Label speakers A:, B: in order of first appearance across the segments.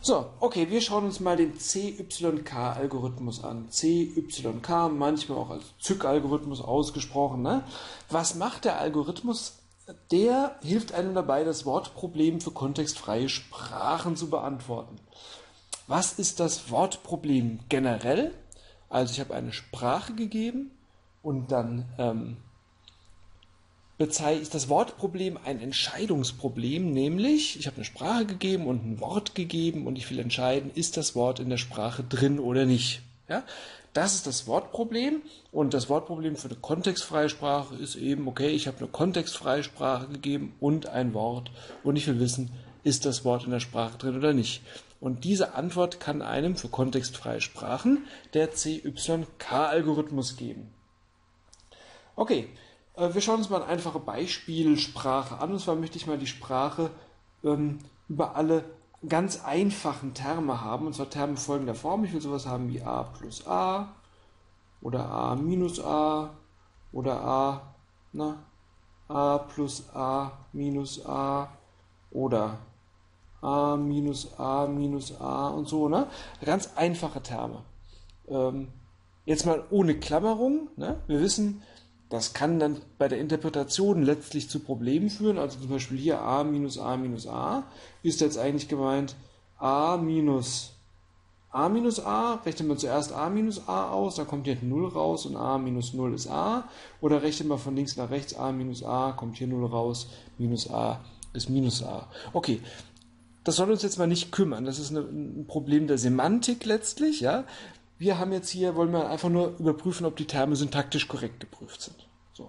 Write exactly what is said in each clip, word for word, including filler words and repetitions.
A: So, okay, wir schauen uns mal den C Y K-Algorithmus an. C Y K, manchmal auch als Z Y K-Algorithmus ausgesprochen. Ne? Was macht der Algorithmus? Der hilft einem dabei, das Wortproblem für kontextfreie Sprachen zu beantworten. Was ist das Wortproblem generell? Also ich habe eine Sprache gegeben und dann ähm, ist das Wortproblem ein Entscheidungsproblem, nämlich ich habe eine Sprache gegeben und ein Wort gegeben und ich will entscheiden, ist das Wort in der Sprache drin oder nicht. Ja? Das ist das Wortproblem und das Wortproblem für eine kontextfreie Sprache ist eben, okay, ich habe eine kontextfreie Sprache gegeben und ein Wort und ich will wissen, ist das Wort in der Sprache drin oder nicht. Und diese Antwort kann einem für kontextfreie Sprachen der C Y K-Algorithmus geben. Okay, wir schauen uns mal eine einfache Beispielsprache an. Und zwar möchte ich mal die Sprache ähm, über alle ganz einfachen Terme haben. Und zwar Terme folgender Form. Ich will sowas haben wie a plus a oder a minus a oder a, na, a plus a minus a oder a minus a minus a und so. Ne? Ganz einfache Terme. Ähm, jetzt mal ohne Klammerung. Ne? Wir wissen, das kann dann bei der Interpretation letztlich zu Problemen führen. Also zum Beispiel hier a minus a minus a ist jetzt eigentlich gemeint a minus a minus a. Rechnet man zuerst a minus a aus, dann kommt hier null raus und a minus null ist a. Oder rechnet man von links nach rechts a minus a, kommt hier null raus, minus a ist minus a. Okay, das soll uns jetzt mal nicht kümmern. Das ist eine, ein Problem der Semantik letztlich, ja. Wir haben jetzt hier, wollen wir einfach nur überprüfen, ob die Terme syntaktisch korrekt geprüft sind. So.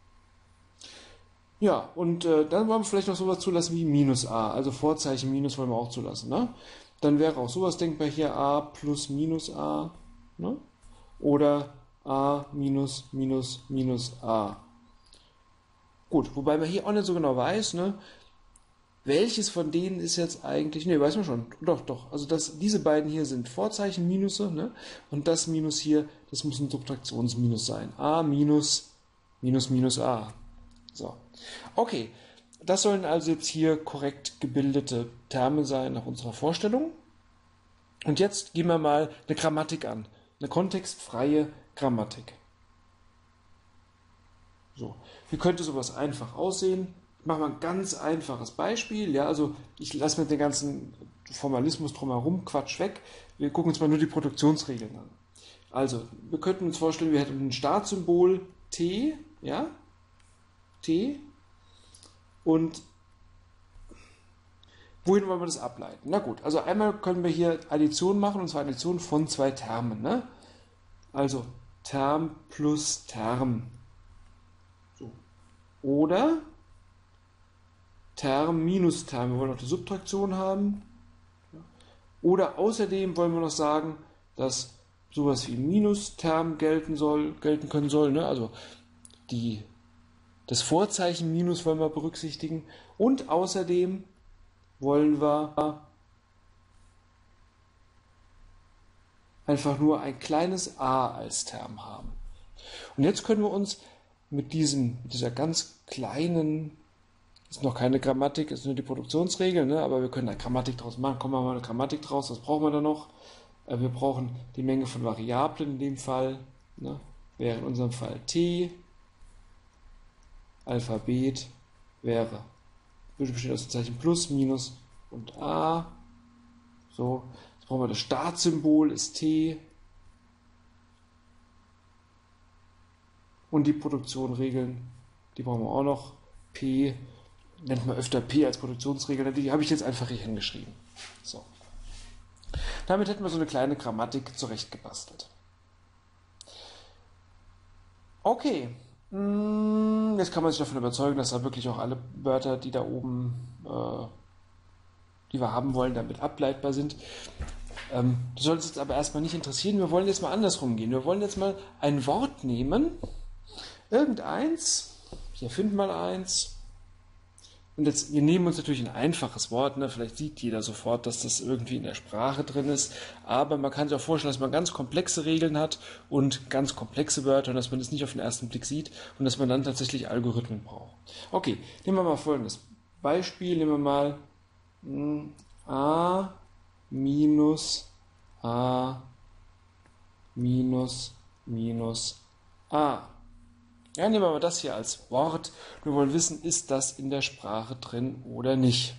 A: Ja, und äh, dann wollen wir vielleicht noch sowas zulassen wie minus a, also Vorzeichen minus wollen wir auch zulassen. Ne? Dann wäre auch sowas denkbar hier a plus minus a, ne? Oder a minus minus minus a. Gut, wobei man hier auch nicht so genau weiß, ne? Welches von denen ist jetzt eigentlich, ne, weiß man schon, doch, doch, also das, diese beiden hier sind Vorzeichen Minusse, ne, und das Minus hier, das muss ein Subtraktionsminus sein, a minus, minus, minus a, so, okay, das sollen also jetzt hier korrekt gebildete Terme sein nach unserer Vorstellung, und jetzt gehen wir mal eine Grammatik an, eine kontextfreie Grammatik, so, wie könnte sowas einfach aussehen? Ich mache mal ein ganz einfaches Beispiel. Ja, also ich lasse mit den ganzen Formalismus drumherum, Quatsch weg. Wir gucken uns mal nur die Produktionsregeln an. Also, wir könnten uns vorstellen, wir hätten ein Startsymbol T, ja, T, und wohin wollen wir das ableiten? Na gut, also einmal können wir hier Addition machen, und zwar Addition von zwei Termen. Ne? Also Term plus Term. So. Oder Term minus Term. Wir wollen auch die Subtraktion haben. Oder außerdem wollen wir noch sagen, dass sowas wie Minus-Term gelten soll, gelten können soll. Ne? Also die, das Vorzeichen Minus wollen wir berücksichtigen. Und außerdem wollen wir einfach nur ein kleines a als Term haben. Und jetzt können wir uns mit, diesem, mit dieser ganz kleinen, ist noch keine Grammatik, ist nur die Produktionsregel, ne? Aber wir können eine Grammatik draus machen. Kommen wir mal eine Grammatik draus, was brauchen wir da noch? Äh, wir brauchen die Menge von Variablen in dem Fall, ne? Wäre in unserem Fall t, Alphabet wäre, würde bestehen aus dem Zeichen plus, minus und a. So, jetzt brauchen wir das Startsymbol, ist t. Und die Produktionsregeln, die brauchen wir auch noch, p. Nennt man öfter P als Produktionsregel, die habe ich jetzt einfach hier hingeschrieben. So. Damit hätten wir so eine kleine Grammatik zurechtgebastelt. Okay, jetzt kann man sich davon überzeugen, dass da wirklich auch alle Wörter, die da oben, äh, die wir haben wollen, damit ableitbar sind. Ähm, das soll uns jetzt aber erstmal nicht interessieren. Wir wollen jetzt mal andersrum gehen. Wir wollen jetzt mal ein Wort nehmen, irgendeins, ich erfinde mal eins. Und jetzt, wir nehmen uns natürlich ein einfaches Wort, ne? Vielleicht sieht jeder sofort, dass das irgendwie in der Sprache drin ist, aber man kann sich auch vorstellen, dass man ganz komplexe Regeln hat und ganz komplexe Wörter und dass man das nicht auf den ersten Blick sieht und dass man dann tatsächlich Algorithmen braucht. Okay, nehmen wir mal folgendes Beispiel, nehmen wir mal mh, a minus a minus minus a. Ja, nehmen wir mal das hier als Wort. Wir wollen wissen, ist das in der Sprache drin oder nicht.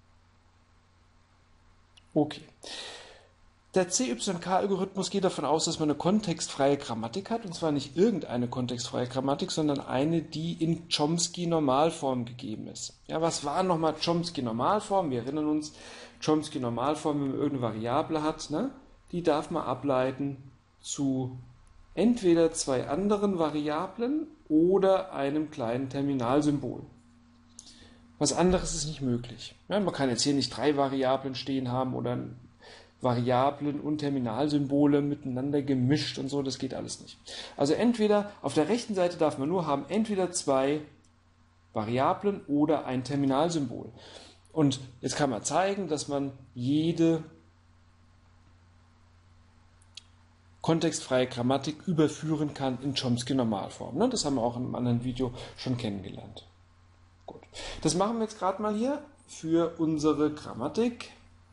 A: Okay. Der C Y K-Algorithmus geht davon aus, dass man eine kontextfreie Grammatik hat, und zwar nicht irgendeine kontextfreie Grammatik, sondern eine, die in Chomsky-Normalform gegeben ist. Ja, was war nochmal Chomsky-Normalform? Wir erinnern uns, Chomsky-Normalform, wenn man irgendeine Variable hat, ne, die darf man ableiten zu entweder zwei anderen Variablen oder einem kleinen Terminalsymbol. Was anderes ist nicht möglich. Ja, man kann jetzt hier nicht drei Variablen stehen haben oder Variablen und Terminalsymbole miteinander gemischt und so, das geht alles nicht. Also entweder, auf der rechten Seite darf man nur haben, entweder zwei Variablen oder ein Terminalsymbol. Und jetzt kann man zeigen, dass man jede kontextfreie Grammatik überführen kann in Chomsky-Normalform. Ne? Das haben wir auch in einem anderen Video schon kennengelernt. Gut. Das machen wir jetzt gerade mal hier für unsere Grammatik.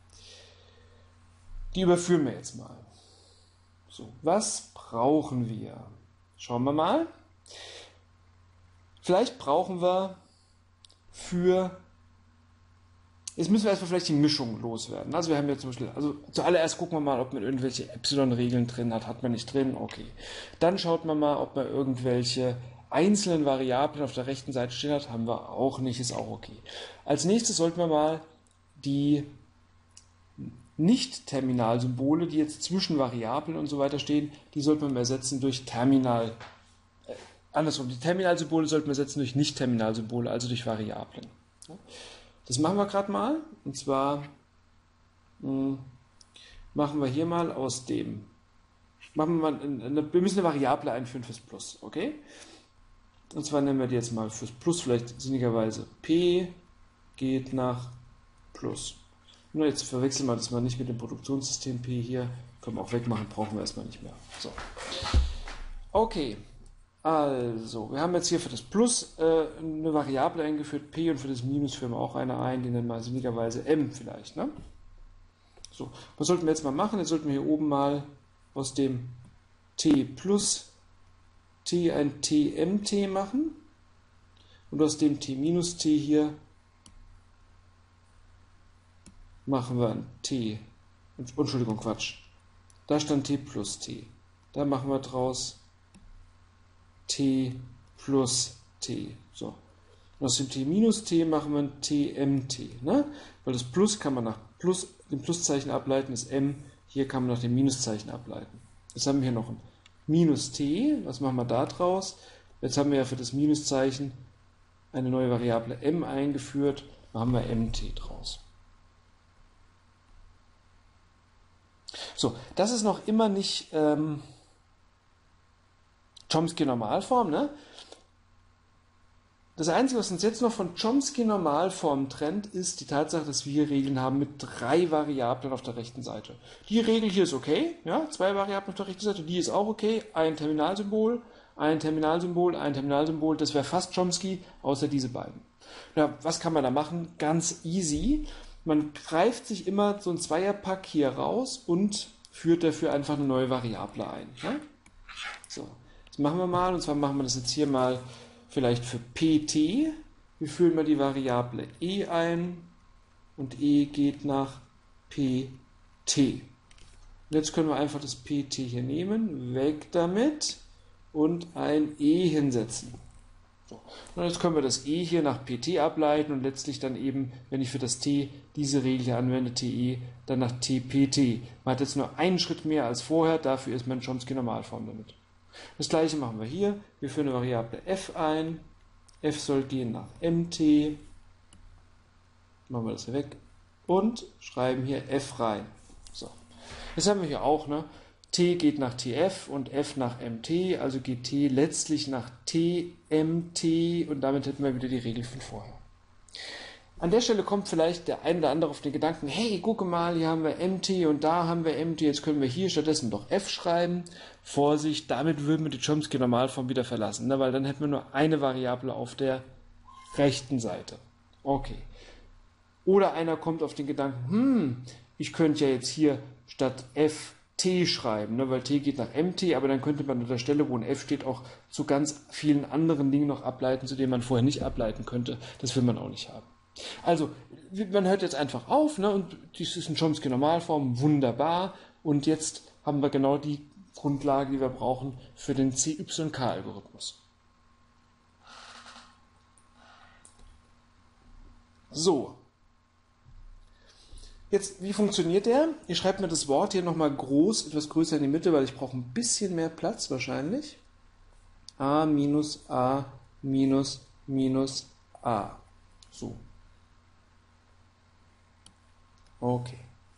A: Die überführen wir jetzt mal. So, was brauchen wir? Schauen wir mal. Vielleicht brauchen wir für... Jetzt müssen wir erstmal vielleicht die Mischung loswerden. Also wir haben jetzt zum Beispiel, also zuallererst gucken wir mal, ob man irgendwelche Epsilon-Regeln drin hat. Hat man nicht drin? Okay. Dann schaut man mal, ob man irgendwelche einzelnen Variablen auf der rechten Seite stehen hat. Haben wir auch nicht, ist auch okay. Als nächstes sollten wir mal die Nicht-Terminalsymbole, die jetzt zwischen Variablen und so weiter stehen, die sollten wir ersetzen durch Terminal. Äh, andersrum, die Terminalsymbole sollten wir ersetzen durch Nicht-Terminalsymbole, also durch Variablen. Ja? Das machen wir gerade mal. Und zwar mh, machen wir hier mal aus dem, machen wir, mal eine, wir müssen eine Variable einführen fürs Plus, okay? Und zwar nennen wir die jetzt mal fürs Plus, vielleicht sinnigerweise P geht nach Plus. Nur jetzt verwechseln wir das mal nicht mit dem Produktionssystem P hier. Können wir auch wegmachen, brauchen wir erstmal nicht mehr. So. Okay, also, wir haben jetzt hier für das Plus äh, eine Variable eingeführt, P, und für das Minus führen wir auch eine ein, die nennen wir sinnigerweise M vielleicht. Ne? So, was sollten wir jetzt mal machen? Jetzt sollten wir hier oben mal aus dem T plus T ein T M T machen und aus dem T minus T hier machen wir ein T, Entschuldigung, Quatsch, da stand T plus T, da machen wir draus T plus T, so, und aus dem T minus T machen wir ein T M T, ne? Weil das Plus kann man nach Plus, dem Pluszeichen ableiten, das M, hier kann man nach dem Minuszeichen ableiten. Jetzt haben wir hier noch ein Minus T, was machen wir da draus? Jetzt haben wir ja für das Minuszeichen eine neue Variable M eingeführt, da haben wir M T draus. So, das ist noch immer nicht ähm, Chomsky-Normalform, ne? Das Einzige, was uns jetzt noch von Chomsky-Normalform trennt, ist die Tatsache, dass wir hier Regeln haben mit drei Variablen auf der rechten Seite. Die Regel hier ist okay, ja, zwei Variablen auf der rechten Seite, die ist auch okay, ein Terminalsymbol, ein Terminalsymbol, ein Terminalsymbol, das wäre fast Chomsky, außer diese beiden. Ja, was kann man da machen? Ganz easy. Man greift sich immer so ein Zweierpack hier raus und führt dafür einfach eine neue Variable ein. Ja? So, das machen wir mal, und zwar machen wir das jetzt hier mal vielleicht für P T. Wir führen mal die Variable E ein und E geht nach P T. Und jetzt können wir einfach das P T hier nehmen, weg damit und ein E hinsetzen. So. Und jetzt können wir das E hier nach P T ableiten und letztlich dann eben, wenn ich für das T diese Regel hier anwende, T E, dann nach T P T. Man hat jetzt nur einen Schritt mehr als vorher, dafür ist man in Chomsky-Normalform damit. Das gleiche machen wir hier. Wir führen eine Variable f ein. F soll gehen nach M T. Machen wir das hier weg. Und schreiben hier f rein. So. Das haben wir hier auch, ne? T geht nach T F und F nach M T, also geht T letztlich nach T M T, und damit hätten wir wieder die Regel von vorher. An der Stelle kommt vielleicht der ein oder andere auf den Gedanken, hey, gucke mal, hier haben wir M T und da haben wir M T, jetzt können wir hier stattdessen doch F schreiben. Vorsicht, damit würden wir die Chomsky-Normalform wieder verlassen, ne? Weil dann hätten wir nur eine Variable auf der rechten Seite. Okay. Oder einer kommt auf den Gedanken, hm, ich könnte ja jetzt hier statt f t schreiben, ne, weil t geht nach mt, aber dann könnte man an der Stelle, wo ein f steht, auch zu ganz vielen anderen Dingen noch ableiten, zu denen man vorher nicht ableiten könnte. Das will man auch nicht haben. Also, man hört jetzt einfach auf, ne, und dies ist in Chomsky-Normalform, wunderbar. Und jetzt haben wir genau die Grundlage, die wir brauchen für den C Y K-Algorithmus. So. Jetzt, wie funktioniert der? Ich schreibe mir das Wort hier nochmal groß, etwas größer in die Mitte, weil ich brauche ein bisschen mehr Platz wahrscheinlich. A minus A minus minus A. So. Okay.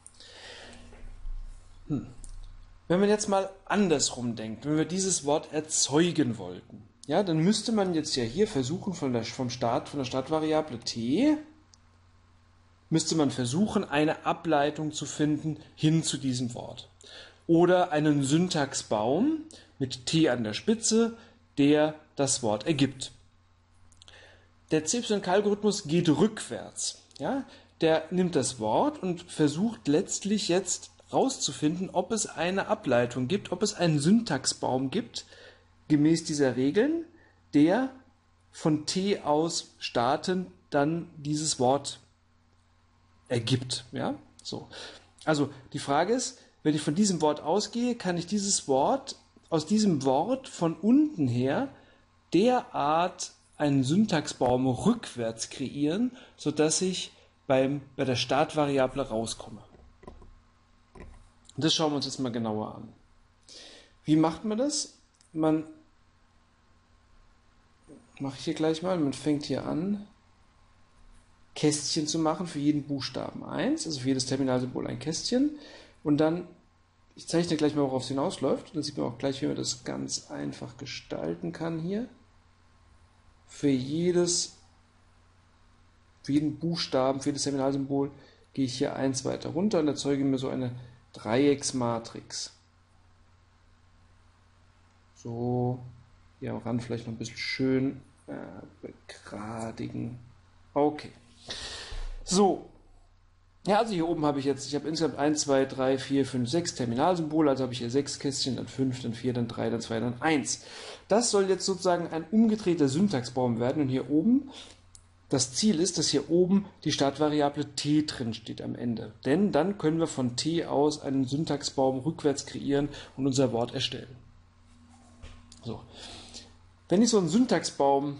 A: Hm. Wenn man jetzt mal andersrum denkt, wenn wir dieses Wort erzeugen wollten, ja, dann müsste man jetzt ja hier versuchen, von der, vom Start, von der Startvariable t, müsste man versuchen, eine Ableitung zu finden hin zu diesem Wort. Oder einen Syntaxbaum mit t an der Spitze, der das Wort ergibt. Der C Y K-Algorithmus geht rückwärts. Ja? Der nimmt das Wort und versucht letztlich jetzt rauszufinden, ob es eine Ableitung gibt, ob es einen Syntaxbaum gibt, gemäß dieser Regeln, der von t aus startend dann dieses Wort ergibt. Ja? So. Also die Frage ist, wenn ich von diesem Wort ausgehe, kann ich dieses Wort, aus diesem Wort von unten her derart einen Syntaxbaum rückwärts kreieren, sodass ich beim, bei der Startvariable rauskomme. Und das schauen wir uns jetzt mal genauer an. Wie macht man das? Man mache ich hier gleich mal, man fängt hier an, Kästchen zu machen für jeden Buchstaben eins, also für jedes Terminalsymbol ein Kästchen. Und dann, ich zeichne gleich mal, worauf es hinausläuft. Dann sieht man auch gleich, wie man das ganz einfach gestalten kann hier. Für jedes, für jeden Buchstaben, für jedes Terminalsymbol gehe ich hier eins weiter runter und erzeuge mir so eine Dreiecksmatrix. So, hier am Rand vielleicht noch ein bisschen schön äh, begradigen. Okay. So. Ja, also hier oben habe ich jetzt, ich habe insgesamt eins, zwei, drei, vier, fünf, sechs Terminalsymbole, also habe ich hier sechs Kästchen, dann fünf, dann vier, dann drei, dann zwei, dann eins. Das soll jetzt sozusagen ein umgedrehter Syntaxbaum werden und hier oben, das Ziel ist, dass hier oben die Startvariable t drin steht am Ende. Denn dann können wir von t aus einen Syntaxbaum rückwärts kreieren und unser Wort erstellen. So. Wenn ich so einen Syntaxbaum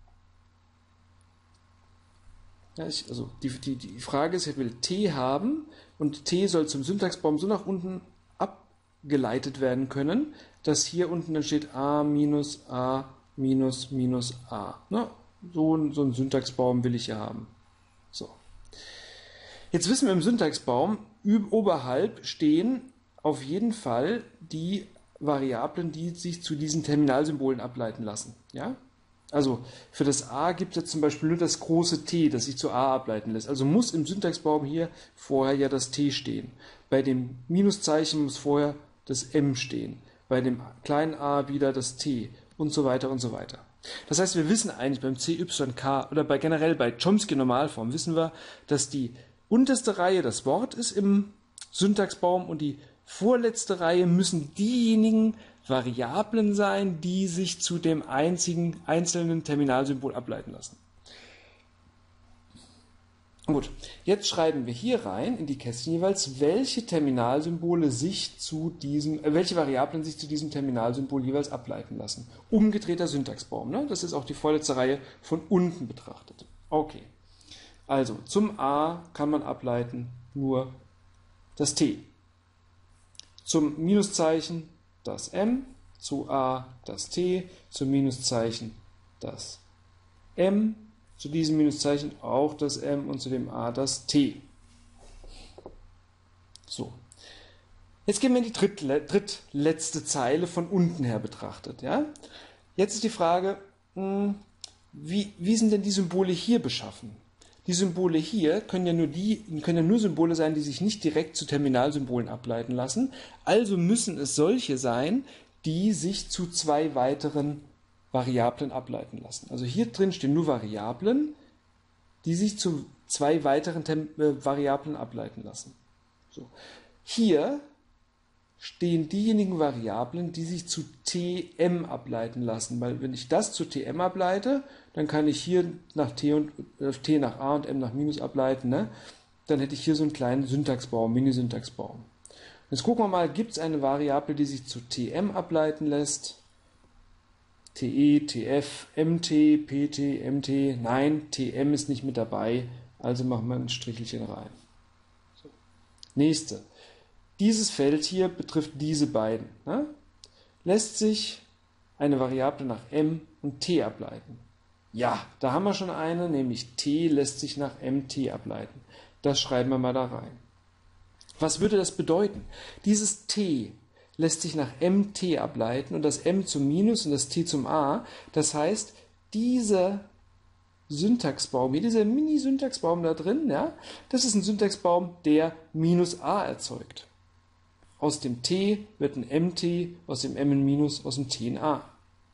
A: Ja, ich, also die, die, die Frage ist, ich will t haben und t soll zum Syntaxbaum so nach unten abgeleitet werden können, dass hier unten dann steht a minus a minus minus a. Ne? So, so einen Syntaxbaum will ich hier haben. So. Jetzt wissen wir im Syntaxbaum, oberhalb stehen auf jeden Fall die Variablen, die sich zu diesen Terminalsymbolen ableiten lassen. Ja? Also für das a gibt es jetzt zum Beispiel nur das große T, das sich zu a ableiten lässt. Also muss im Syntaxbaum hier vorher ja das T stehen. Bei dem Minuszeichen muss vorher das M stehen. Bei dem kleinen a wieder das T und so weiter und so weiter. Das heißt, wir wissen eigentlich beim C Y K oder bei generell bei Chomsky-Normalform wissen wir, dass die unterste Reihe das Wort ist im Syntaxbaum und die vorletzte Reihe müssen diejenigen Variablen sein, die sich zu dem einzigen einzelnen Terminalsymbol ableiten lassen. Gut, jetzt schreiben wir hier rein in die Kästchen jeweils, welche Terminalsymbole sich zu diesem, äh, welche Variablen sich zu diesem Terminalsymbol jeweils ableiten lassen. Umgedrehter Syntaxbaum, ne? Das ist auch die vorletzte Reihe von unten betrachtet. Okay, also zum A kann man ableiten nur das T. Zum Minuszeichen das M, zu A das T, zum Minuszeichen das M, zu diesem Minuszeichen auch das M und zu dem A das T. So. Jetzt gehen wir in die drittle, drittletzte Zeile von unten her betrachtet. Ja? Jetzt ist die Frage, wie, wie sind denn die Symbole hier beschaffen? Die Symbole hier können ja nur die, können ja nur Symbole sein, die sich nicht direkt zu Terminalsymbolen ableiten lassen. Also müssen es solche sein, die sich zu zwei weiteren Variablen ableiten lassen. Also hier drin stehen nur Variablen, die sich zu zwei weiteren Tem- äh, Variablen ableiten lassen. So. Hier stehen diejenigen Variablen, die sich zu Tm ableiten lassen, weil wenn ich das zu Tm ableite, dann kann ich hier nach T, und, äh, T nach A und M nach Minus ableiten, ne? Dann hätte ich hier so einen kleinen Syntaxbaum, Mini-Syntaxbaum. Jetzt gucken wir mal, gibt es eine Variable, die sich zu Tm ableiten lässt? Te, Tf, Mt, Pt, Mt, nein, Tm ist nicht mit dabei, also machen wir ein Strichelchen rein. So. Nächste. Dieses Feld hier betrifft diese beiden. Ne? Lässt sich eine Variable nach m und t ableiten? Ja, da haben wir schon eine, nämlich t lässt sich nach mt ableiten. Das schreiben wir mal da rein. Was würde das bedeuten? Dieses t lässt sich nach mt ableiten und das m zum Minus und das t zum a. Das heißt, dieser Syntaxbaum, hier dieser Mini-Syntaxbaum da drin, ja, das ist ein Syntaxbaum, der minus a erzeugt. Aus dem t wird ein mt, aus dem m ein Minus, aus dem t ein a.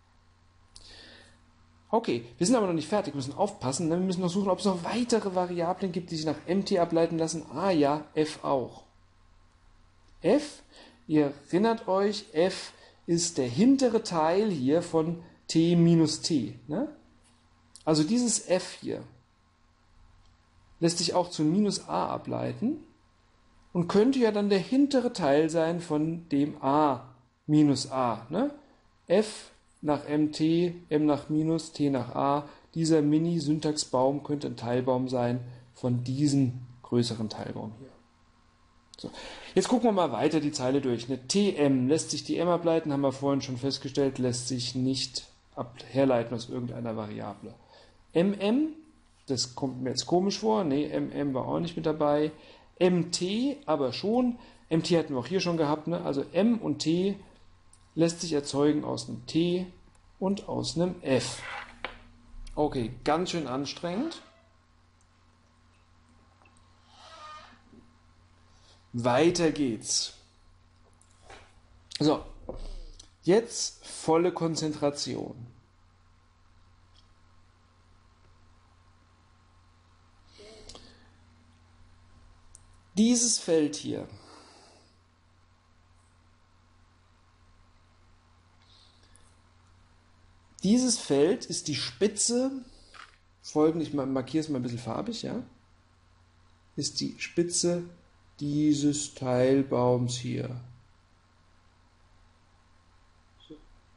A: Okay, wir sind aber noch nicht fertig, wir müssen aufpassen, wir müssen noch suchen, ob es noch weitere Variablen gibt, die sich nach mt ableiten lassen. Ah ja, f auch. f, ihr erinnert euch, f ist der hintere Teil hier von t minus t. Ne? Also dieses f hier lässt sich auch zu minus a ableiten und könnte ja dann der hintere Teil sein von dem a minus a. Ne? F nach mt, m nach minus, t nach a. Dieser Mini-Syntaxbaum könnte ein Teilbaum sein von diesem größeren Teilbaum hier. So. Jetzt gucken wir mal weiter die Zeile durch. Eine Tm, lässt sich die m ableiten, haben wir vorhin schon festgestellt, lässt sich nicht herleiten aus irgendeiner Variable. mm, das kommt mir jetzt komisch vor, nee, mm war auch nicht mit dabei. Mt, aber schon, mt hatten wir auch hier schon gehabt, ne? Also m und t lässt sich erzeugen aus einem t und aus einem f. Okay, ganz schön anstrengend. Weiter geht's. So, jetzt volle Konzentration. Dieses Feld hier Dieses Feld ist die Spitze, folgend, ich markiere es mal ein bisschen farbig, ja, ist die Spitze dieses Teilbaums hier. So.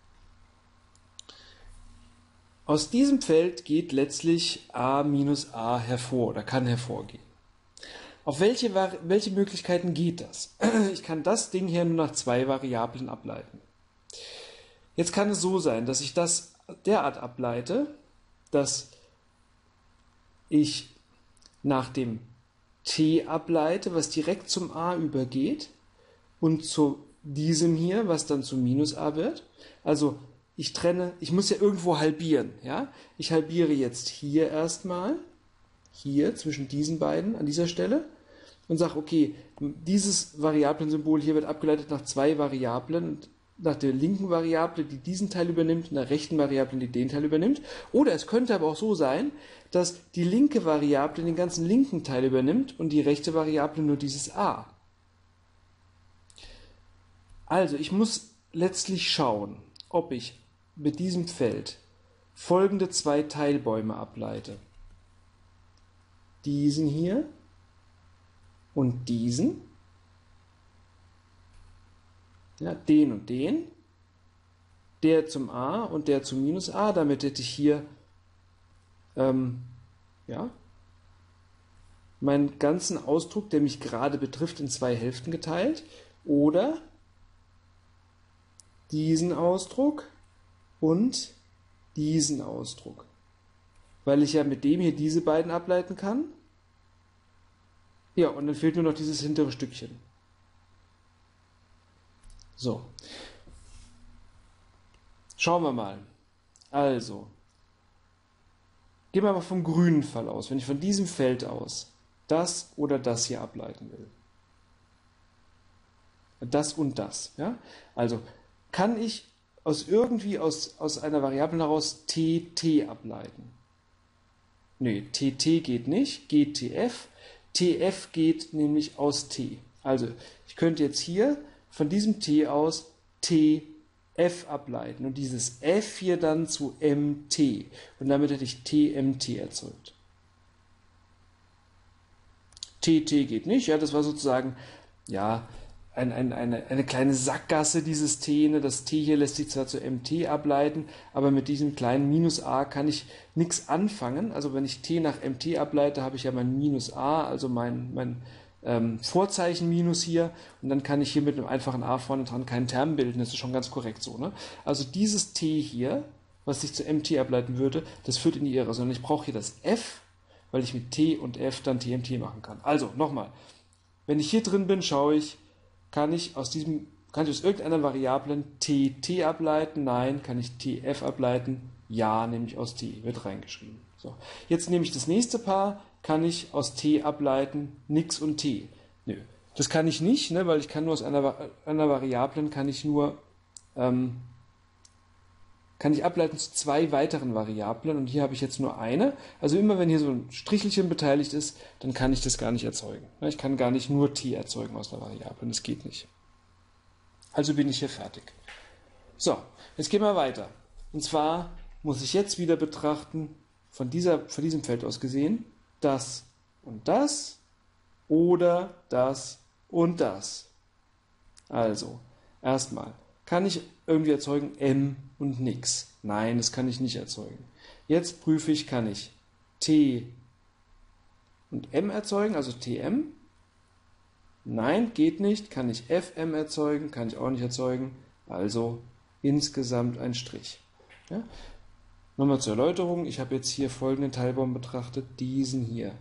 A: Aus diesem Feld geht letztlich a minus a hervor oder kann hervorgehen. Auf welche, welche Möglichkeiten geht das? Ich kann das Ding hier nur nach zwei Variablen ableiten. Jetzt kann es so sein, dass ich das derart ableite, dass ich nach dem t ableite, was direkt zum a übergeht und zu diesem hier, was dann zu minus a wird. Also ich trenne, ich muss ja irgendwo halbieren. Ja? Ich halbiere jetzt hier erstmal, hier zwischen diesen beiden an dieser Stelle und sage, okay, dieses Variablensymbol hier wird abgeleitet nach zwei Variablen und nach der linken Variable, die diesen Teil übernimmt, und der rechten Variable, die den Teil übernimmt. Oder es könnte aber auch so sein, dass die linke Variable den ganzen linken Teil übernimmt und die rechte Variable nur dieses a. Also ich muss letztlich schauen, ob ich mit diesem Feld folgende zwei Teilbäume ableite. Diesen hier und diesen. Ja, den und den, der zum a und der zum minus a, damit hätte ich hier ähm, ja, meinen ganzen Ausdruck, der mich gerade betrifft, in zwei Hälften geteilt, oder diesen Ausdruck und diesen Ausdruck, weil ich ja mit dem hier diese beiden ableiten kann. Ja, und dann fehlt nur noch dieses hintere Stückchen. So, schauen wir mal. Also, gehen wir mal vom grünen Fall aus, wenn ich von diesem Feld aus das oder das hier ableiten will. Das und das. Ja? Also, kann ich aus irgendwie aus, aus einer Variable heraus tt ableiten? Nee, tt geht nicht, geht tf. Tf geht nämlich aus t. Also, ich könnte jetzt hier von diesem t aus tf ableiten und dieses f hier dann zu mt. Und damit hätte ich tmt erzeugt. tt geht nicht, ja, das war sozusagen, ja, ein, ein, eine, eine kleine Sackgasse, dieses t. Ne? Das t hier lässt sich zwar zu mt ableiten, aber mit diesem kleinen Minus a kann ich nichts anfangen. Also wenn ich t nach mt ableite, habe ich ja mein Minus a, also mein, mein ähm, Vorzeichen Minus hier. Und dann kann ich hier mit einem einfachen a vorne dran keinen Term bilden. Das ist schon ganz korrekt so. Ne? Also dieses t hier, was sich zu mt ableiten würde, das führt in die Irre. Sondern ich brauche hier das f, weil ich mit t und f dann tmt machen kann. Also nochmal, wenn ich hier drin bin, schaue ich, kann ich aus diesem, kann ich aus irgendeiner Variablen tt ableiten? Nein. Kann ich tf ableiten? Ja, nämlich aus t, wird reingeschrieben. So. Jetzt nehme ich das nächste Paar, kann ich aus t ableiten nix und t. Nö, das kann ich nicht, ne, weil ich kann nur aus einer, einer Variablen, kann ich nur, ähm, kann ich ableiten zu zwei weiteren Variablen und hier habe ich jetzt nur eine. Also immer wenn hier so ein Strichelchen beteiligt ist, dann kann ich das gar nicht erzeugen. Ich kann gar nicht nur t erzeugen aus einer Variable, das geht nicht. Also bin ich hier fertig. So, jetzt gehen wir weiter. Und zwar muss ich jetzt wieder betrachten, von, dieser, von diesem Feld aus gesehen, das und das oder das und das. Also, erstmal, kann ich irgendwie erzeugen m und nix? Nein, das kann ich nicht erzeugen. Jetzt prüfe ich, kann ich t und m erzeugen, also tm? Nein, geht nicht. Kann ich fm erzeugen? Kann ich auch nicht erzeugen. Also insgesamt ein Strich. Ja? Nochmal zur Erläuterung, ich habe jetzt hier folgenden Teilbaum betrachtet, diesen hier.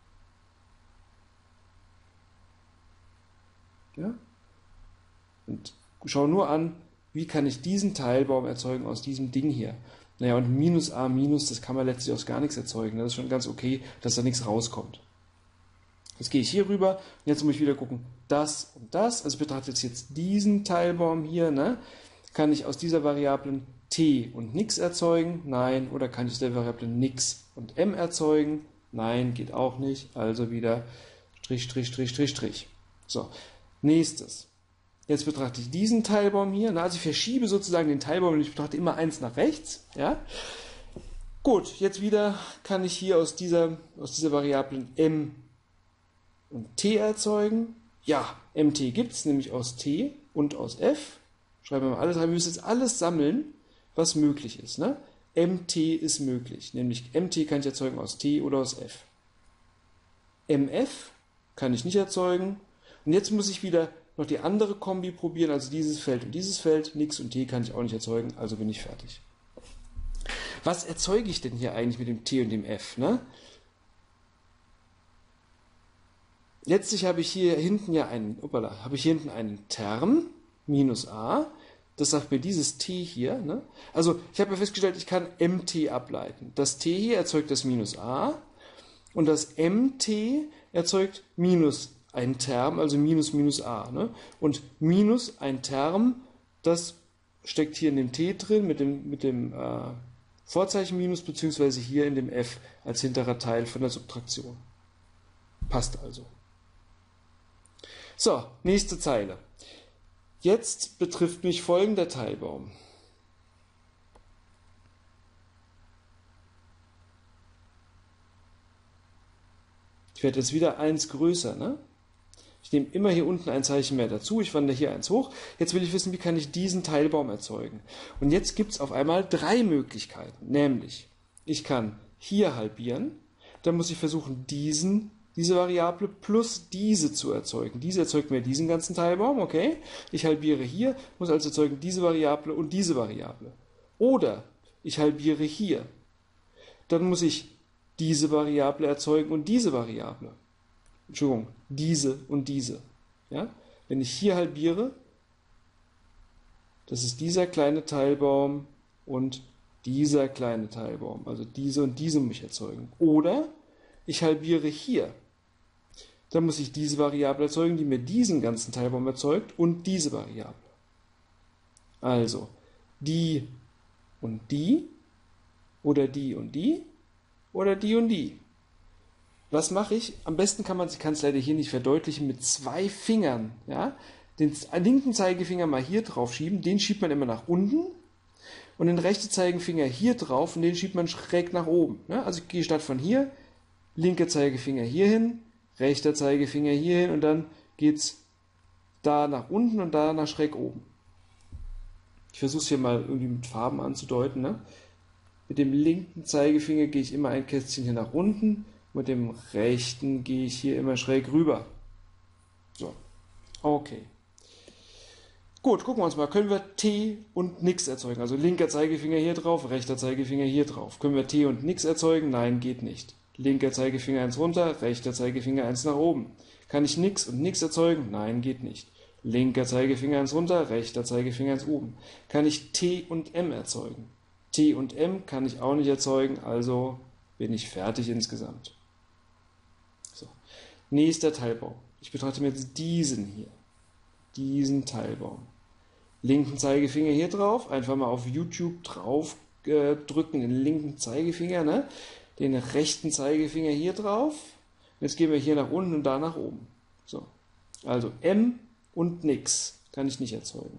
A: Ja? Und schau nur an, wie kann ich diesen Teilbaum erzeugen aus diesem Ding hier. Naja, und minus a minus, das kann man letztlich aus gar nichts erzeugen. Das ist schon ganz okay, dass da nichts rauskommt. Jetzt gehe ich hier rüber und jetzt muss ich wieder gucken, das und das. Also ich betrachte jetzt, jetzt diesen Teilbaum hier. Ne? Kann ich aus dieser Variablen t und nix erzeugen? Nein. Oder kann ich aus der Variablen nix und m erzeugen? Nein, geht auch nicht. Also wieder Strich, Strich, Strich, Strich, Strich. So, nächstes. Jetzt betrachte ich diesen Teilbaum hier. Also ich verschiebe sozusagen den Teilbaum und ich betrachte immer eins nach rechts. Ja? Gut, jetzt wieder kann ich hier aus dieser, aus dieser Variablen m und t erzeugen. Ja, mt gibt es, nämlich aus t und aus f. Schreiben wir mal alles rein. Wir müssen jetzt alles sammeln, was möglich ist. Ne? mt ist möglich, nämlich mt kann ich erzeugen aus t oder aus f. mf kann ich nicht erzeugen. Und jetzt muss ich wieder noch die andere Kombi probieren, also dieses Feld und dieses Feld. Nix und t kann ich auch nicht erzeugen, also bin ich fertig. Was erzeuge ich denn hier eigentlich mit dem t und dem f? Ne? Letztlich habe ich hier hinten ja einen, opala, habe ich hier hinten einen Term, minus a, das sagt mir dieses t hier. Ne? Also ich habe ja festgestellt, ich kann mt ableiten. Das t hier erzeugt das minus a und das mt erzeugt minus ein Term, also minus minus a. Ne? Und minus ein Term, das steckt hier in dem t drin mit dem, mit dem äh, Vorzeichen minus, beziehungsweise hier in dem f als hinterer Teil von der Subtraktion. Passt also. So, nächste Zeile. Jetzt betrifft mich folgender Teilbaum. Ich werde jetzt wieder eins größer, ne? Ich nehme immer hier unten ein Zeichen mehr dazu, ich wandere hier eins hoch. Jetzt will ich wissen, wie kann ich diesen Teilbaum erzeugen. Und jetzt gibt es auf einmal drei Möglichkeiten, nämlich ich kann hier halbieren, dann muss ich versuchen, diesen, diese Variable plus diese zu erzeugen. Diese erzeugt mir diesen ganzen Teilbaum, okay? Ich halbiere hier, muss also erzeugen diese Variable und diese Variable. Oder ich halbiere hier, dann muss ich diese Variable erzeugen und diese Variable. Entschuldigung, diese und diese. Ja? Wenn ich hier halbiere, das ist dieser kleine Teilbaum und dieser kleine Teilbaum. Also diese und diese muss ich erzeugen. Oder ich halbiere hier. Dann muss ich diese Variable erzeugen, die mir diesen ganzen Teilbaum erzeugt und diese Variable. Also die und die oder die und die oder die und die. Was mache ich? Am besten kann man, ich kann es leider hier nicht verdeutlichen, mit zwei Fingern. Ja? Den linken Zeigefinger mal hier drauf schieben, den schiebt man immer nach unten und den rechten Zeigefinger hier drauf und den schiebt man schräg nach oben. Ja? Also ich gehe statt von hier, linker Zeigefinger hier hin, rechter Zeigefinger hier hin und dann geht es da nach unten und da nach schräg oben. Ich versuche es hier mal irgendwie mit Farben anzudeuten. Ne? Mit dem linken Zeigefinger gehe ich immer ein Kästchen hier nach unten, mit dem rechten gehe ich hier immer schräg rüber. So, okay. Gut, gucken wir uns mal. Können wir T und nix erzeugen? Also linker Zeigefinger hier drauf, rechter Zeigefinger hier drauf. Können wir T und nix erzeugen? Nein, geht nicht. Linker Zeigefinger eins runter, rechter Zeigefinger eins nach oben. Kann ich nix und nix erzeugen? Nein, geht nicht. Linker Zeigefinger eins runter, rechter Zeigefinger eins oben. Kann ich T und M erzeugen? T und M kann ich auch nicht erzeugen, also bin ich fertig insgesamt. So. Nächster Teilbau. Ich betrachte mir jetzt diesen hier. Diesen Teilbau. Linken Zeigefinger hier drauf, einfach mal auf YouTube drauf äh, drücken, den linken Zeigefinger, ne? Den rechten Zeigefinger hier drauf. Jetzt gehen wir hier nach unten und da nach oben. So. Also M und nix kann ich nicht erzeugen.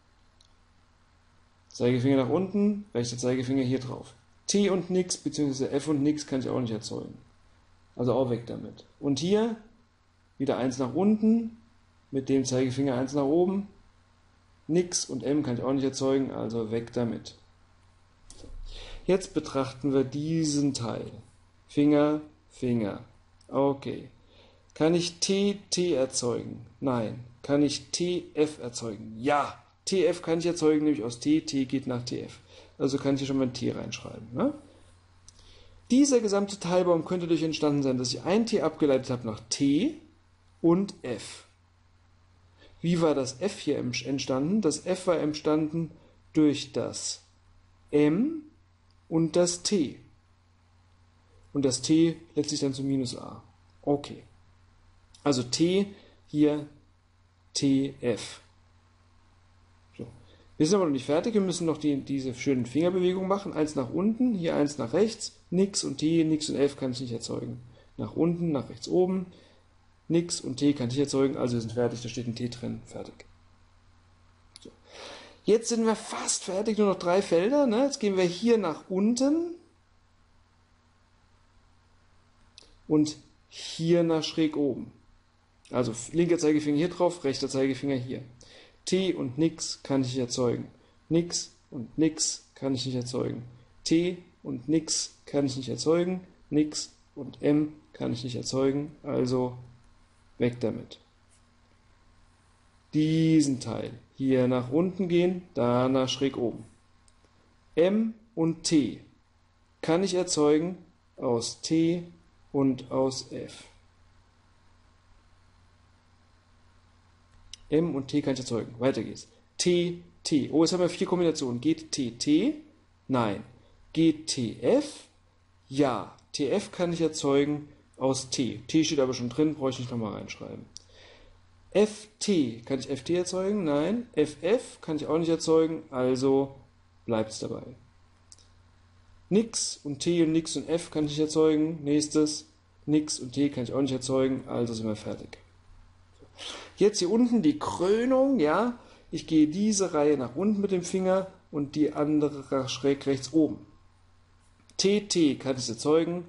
A: Zeigefinger nach unten, rechter Zeigefinger hier drauf. T und nix bzw. F und nix kann ich auch nicht erzeugen. Also auch weg damit. Und hier wieder eins nach unten, mit dem Zeigefinger eins nach oben. Nix und M kann ich auch nicht erzeugen, also weg damit. So. Jetzt betrachten wir diesen Teil. Finger, Finger. Okay. Kann ich T, T erzeugen? Nein. Kann ich T, F erzeugen? Ja. T, F kann ich erzeugen, nämlich aus T, T geht nach T, F. Also kann ich hier schon mal ein T reinschreiben. Ne? Dieser gesamte Teilbaum könnte durch entstanden sein, dass ich ein T abgeleitet habe nach T und F. Wie war das F hier entstanden? Das F war entstanden durch das M und das T. Und das T letztlich dann zu minus A. Okay. Also T hier T F. So. Wir sind aber noch nicht fertig. Wir müssen noch die, diese schönen Fingerbewegungen machen. Eins nach unten, hier eins nach rechts. Nix und T, nix und F kann ich nicht erzeugen. Nach unten, nach rechts oben. Nix und T kann ich erzeugen, also wir sind fertig, da steht ein T drin, fertig. So. Jetzt sind wir fast fertig, nur noch drei Felder. Ne? Jetzt gehen wir hier nach unten und hier nach schräg oben. Also linker Zeigefinger hier drauf, rechter Zeigefinger hier. T und nix kann ich nicht erzeugen. Nix und nix kann ich nicht erzeugen. T und nix kann ich nicht erzeugen. Nix und M kann ich nicht erzeugen, also weg damit. Diesen Teil hier nach unten gehen, da nach schräg oben. M und T kann ich erzeugen aus T und aus F. M und T kann ich erzeugen. Weiter geht's. T, T. Oh, jetzt haben wir vier Kombinationen. Geht T, T? Nein. Geht T, F? Ja. T, F kann ich erzeugen aus T. T steht aber schon drin, brauche ich nicht nochmal reinschreiben. F T, kann ich F T erzeugen? Nein. F F kann ich auch nicht erzeugen, also bleibt es dabei. Nix und T und nix und F kann ich nicht erzeugen. Nächstes. Nix und T kann ich auch nicht erzeugen, also sind wir fertig. Jetzt hier unten die Krönung, ja. Ich gehe diese Reihe nach unten mit dem Finger und die andere schräg rechts oben. T, T kann ich erzeugen.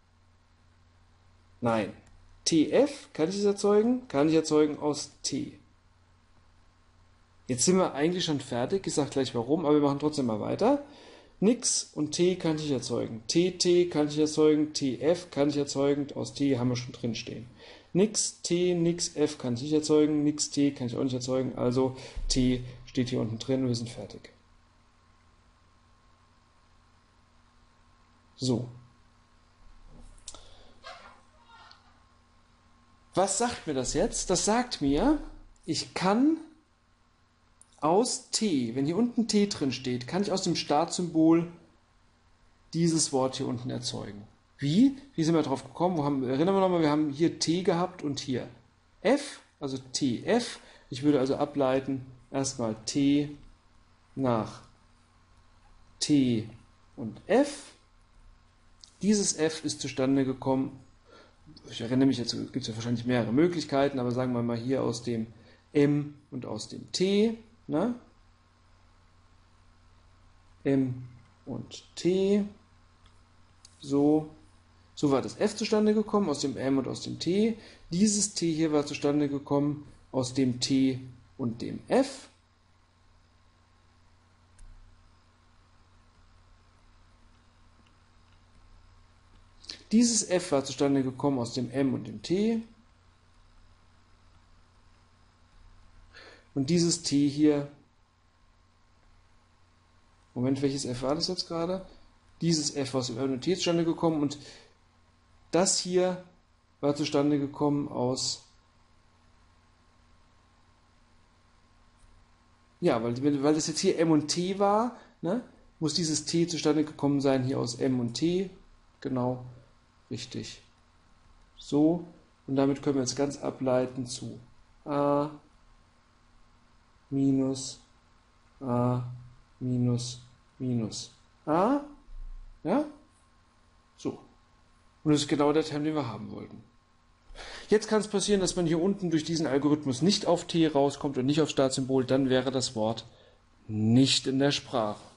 A: Nein. T F kann ich es erzeugen? Kann ich erzeugen aus T. Jetzt sind wir eigentlich schon fertig, ich sage gleich warum, aber wir machen trotzdem mal weiter. Nix und T kann ich erzeugen. T, T kann ich erzeugen, T, F kann ich erzeugen, aus T haben wir schon drin stehen. Nix, T, nix, F kann ich nicht erzeugen, nix, T kann ich auch nicht erzeugen, also T steht hier unten drin und wir sind fertig. So. Was sagt mir das jetzt? Das sagt mir, ich kann aus T, wenn hier unten T drin steht, kann ich aus dem Startsymbol dieses Wort hier unten erzeugen. Wie? Wie sind wir drauf gekommen? Wo haben, erinnern wir nochmal, wir haben hier T gehabt und hier F, also T F. Ich würde also ableiten, erstmal T nach T und F. Dieses F ist zustande gekommen ich erinnere mich, jetzt gibt es ja wahrscheinlich mehrere Möglichkeiten, aber sagen wir mal hier aus dem M und aus dem T, ne? M und T, so, so war das F zustande gekommen, aus dem M und aus dem T. Dieses T hier war zustande gekommen aus dem T und dem F. Dieses F war zustande gekommen aus dem M und dem T. Und dieses T hier, Moment, welches F war das jetzt gerade? Dieses F war aus dem M und dem T zustande gekommen und das hier war zustande gekommen aus, ja, weil, weil das jetzt hier M und T war, ne, muss dieses T zustande gekommen sein hier aus M und T, genau, richtig. So, und damit können wir jetzt ganz ableiten zu A minus A minus minus A, ja, so. Und das ist genau der Term, den wir haben wollten. Jetzt kann es passieren, dass man hier unten durch diesen Algorithmus nicht auf T rauskommt und nicht auf Startsymbol, dann wäre das Wort nicht in der Sprache.